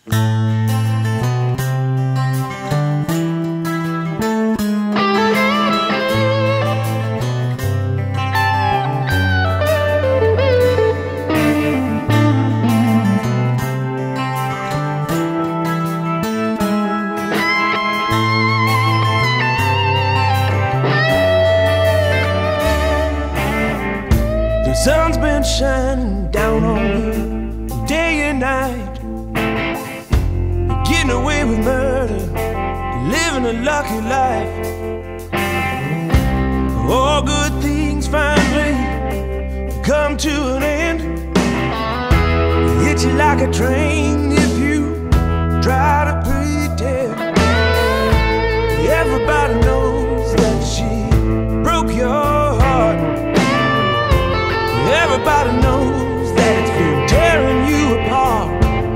The sun's been shining down on you day and night. You're getting away with murder, living a lucky life. All good things finally come to an end. It hits you like a train if you try to pretend. Everybody knows that she broke your heart. Everybody knows that it's been tearing you apart.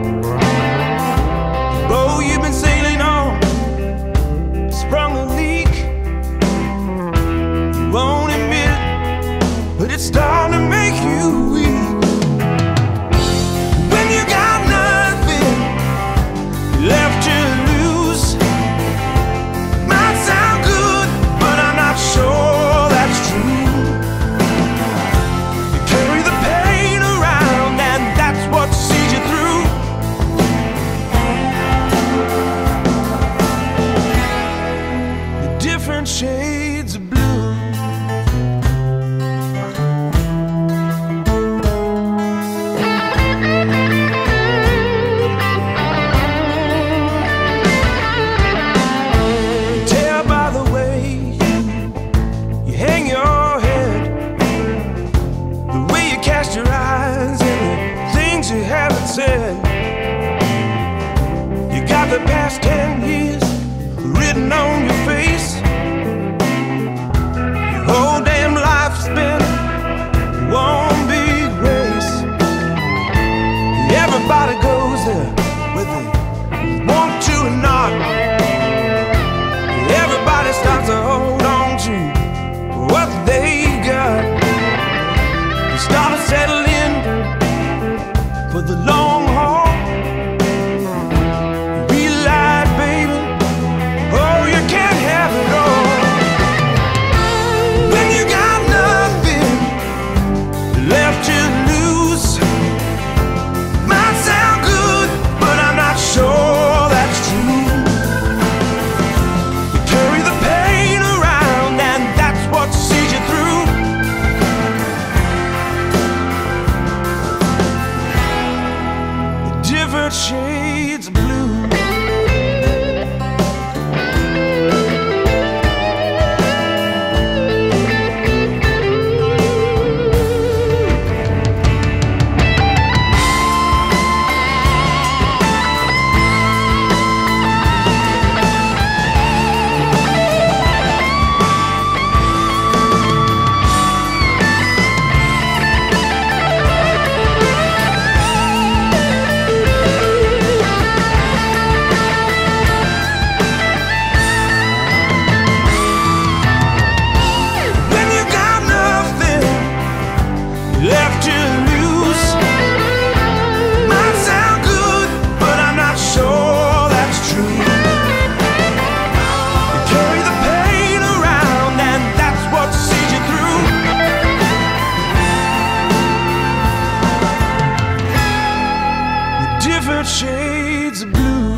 The boat you've been sailing on sprung a leak. You won't admit it, but it's starting to make you weak. When you got nothing left to lose, might sound good, but I'm not sure that's true. Different shades of blue. You tell by the way you hang your head, the way you cast your eyes, and the things you haven't said. You got the past 10 years written on your face. Your whole damn life's been one big race. Everybody goes there whether they want to or not. Everybody starts to hold on to what they got. They start to settle in for the long haul. Different shades of blue. Left to lose, might sound good, but I'm not sure that's true. You carry the pain around, and that's what sees you through. The different shades of blue.